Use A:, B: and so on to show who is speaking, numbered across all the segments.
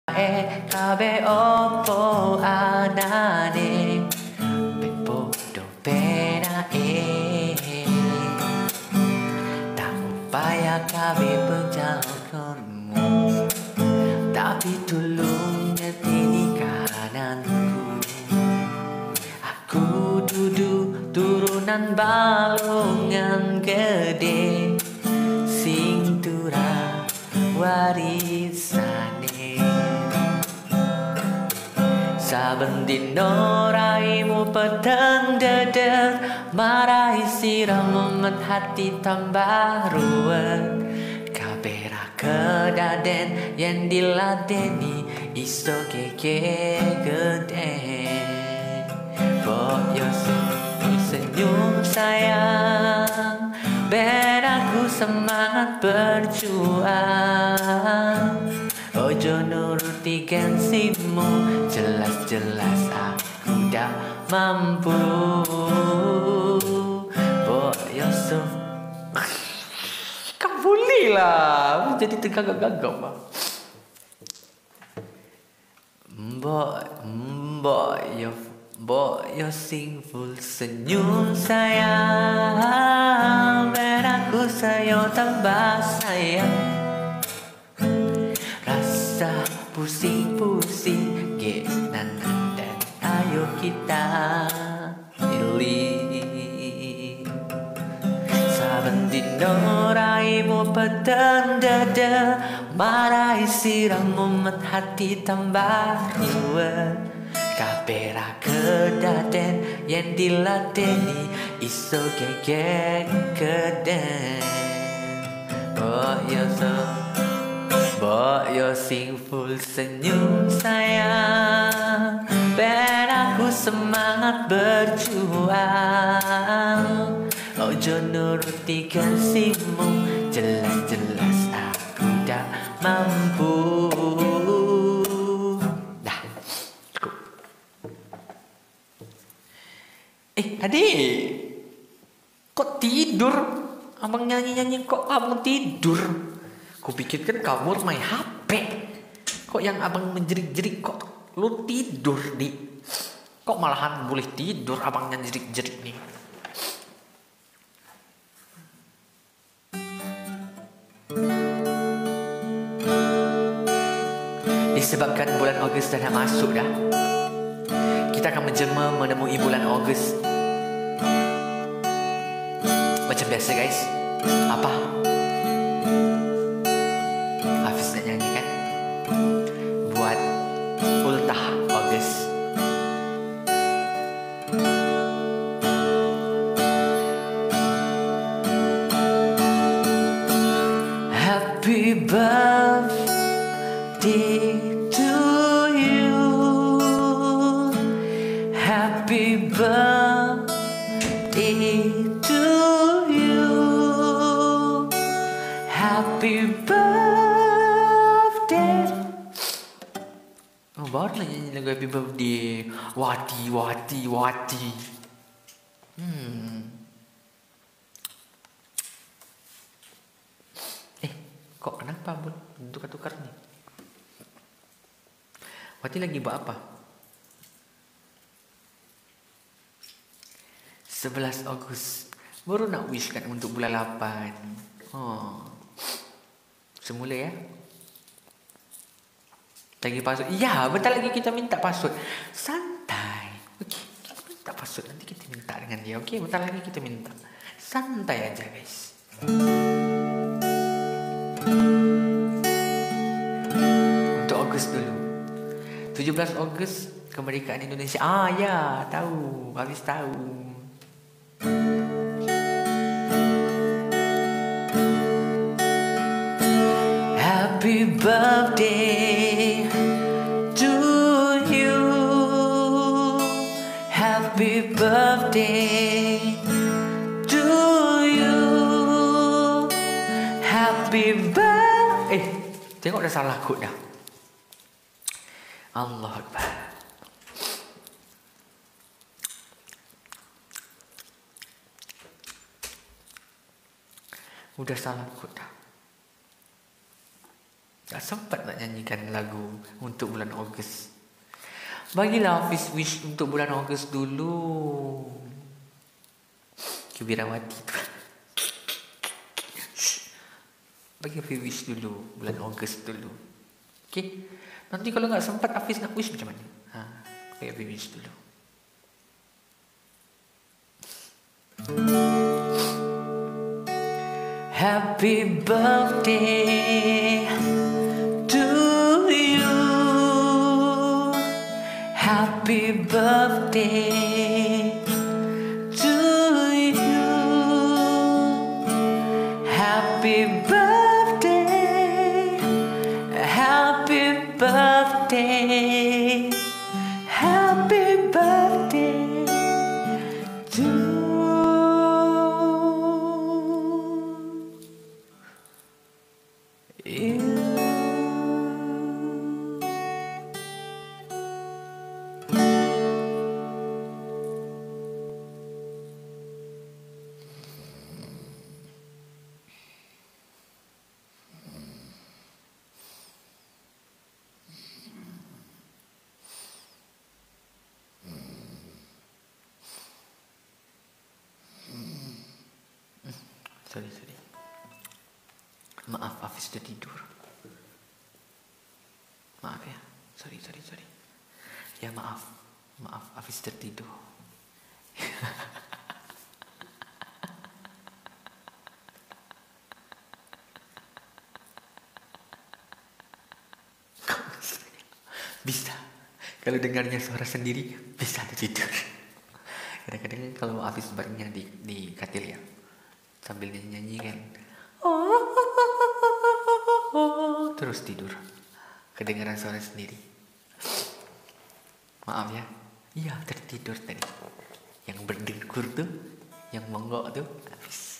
A: Kabe opo anane Bepodo pena Tak upaya kabe penjalakanmu Tapi tulung ngerti kananku Aku duduk turunan balongan gede Sing tura warisane Saben dino raimu peteng dedet Marai siram momen hati tambah ruwet Kabeh kedaden yen diladeni iso keke gede Boyo senyum sayang Ben aku semangat berjuang Ojo nuruti gengsimu Jelas-jelas aku dah mampu Boyo Kamu boleh lah jadi tergagap-gagap lah Boyo sing full senyum sayang Ben aku sayo tambah sayang Rasa pusing-pusing Genanan dan ayo kita pilih Saben dino raimu peteng dada Marai siram momen hati tambah ruwet Kabeh kedaden yen diladeni iso gegek keden Boyo sing full senyum sayang Ben aku semangat berjuang Ojo nuruti gengsimu Jelas-jelas aku dah mampu Dah cukup adik Kok tidur? Abang nyanyi-nyanyi kok abang tidur? Kupikirkan kamu main HP. Kok yang abang menjerit-jerit kok lu tidur di? Kok malahan boleh tidur abang yang jerit-jerit nih? Disebabkan bulan Ogos dah nak masuk dah. Kita akan menjelma menemui bulan Ogos. Macam biasa guys. Apa? Hafiz nak nyanyi kan? Buat ultah Ogos. Happy birthday to you. Happy birthday to you. Happy birthday. Oh, baru nak nyanyi lagu happy birthday. Wati. Kok kenapa bun? Tukar-tukar nih. Wati lagi buat apa? 11 Ogos. Baru nak wish kan untuk bulan 8. Semula ya. Lagi password. Ya, bentar lagi kita minta password. Santai. Okey, kita minta password. Nanti kita minta dengan dia. Okey, bentar lagi kita minta. Santai aja guys. Untuk Ogos dulu. 17 Ogos kemerdekaan Indonesia. Ya, tahu. Habis tahu. Happy birthday to you. Happy birthday to you. Happy birthday. Tengok dah salah kod dah. Allah Akbar. Udah salah kod dah. Tak sempat nak nyanyikan lagu untuk bulan Ogos. Bagilah Hafiz wish untuk bulan Ogos dulu. Kebirawati tu. Bagi Hafiz wish dulu bulan Ogos dulu. Okay. Nanti kalau tak sempat Hafiz nak wish macam mana? Bagi Hafiz wish dulu. Happy birthday to you. Happy birthday to you. Happy birthday. Happy birthday. Happy birthday to you. Sorry. Maaf, Hafiz sudah tidur. Maaf ya. Sorry. Ya maaf, Hafiz tertidur. Bisa. Kalau dengarnya suara sendiri, bisa tertidur. Kadang-kadang kalau Hafiz baringnya di katil ya, sambil nyanyi kan, terus tidur. Kedengaran suara sendiri. Maaf ya. Iya, tertidur tadi. Yang berdengkur tuh, yang monggok tuh Hafiz.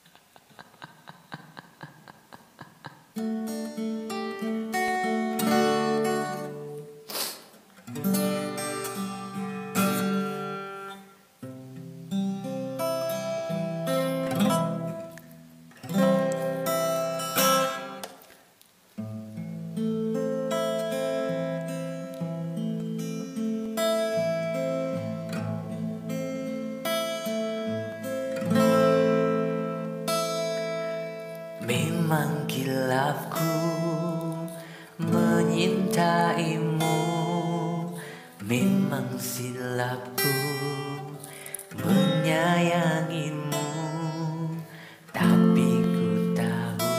A: Memang kilafku menyintaimu, memang silapku menyayangimu, tapi ku tahu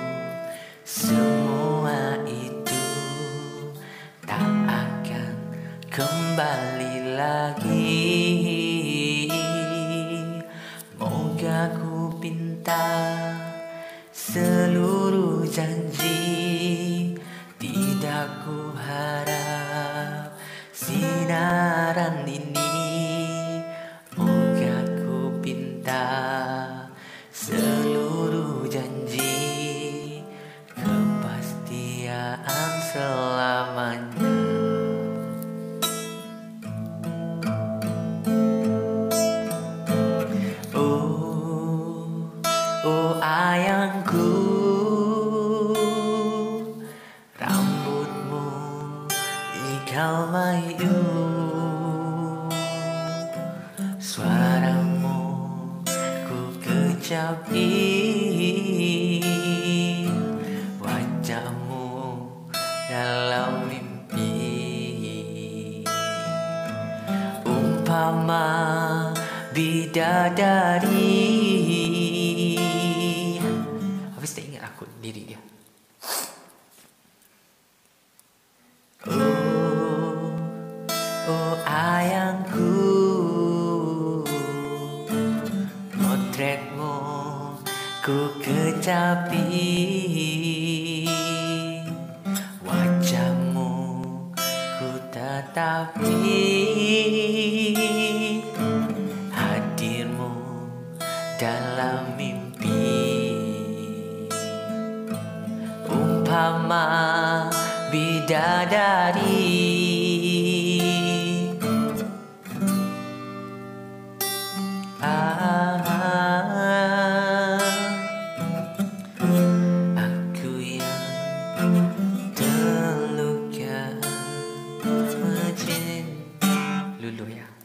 A: semua itu tak akan kembali lagi. Moga ku pinta seluruh janji, tidak ku harap sinaran ini. Moga ku pinta seluruh janji, kepastian selamanya. Oh ayangku, rambutmu ikal mayu, suaramu ku kecapi, wajahmu dalam mimpi, umpama bidadari. Habis tak ingat aku diri dia. Oh ayangku, potretmu ku kecapi, wajahmu ku tatapi, hadirmu dalam mimpi, umpama bidadari. Aku yang dulu ya.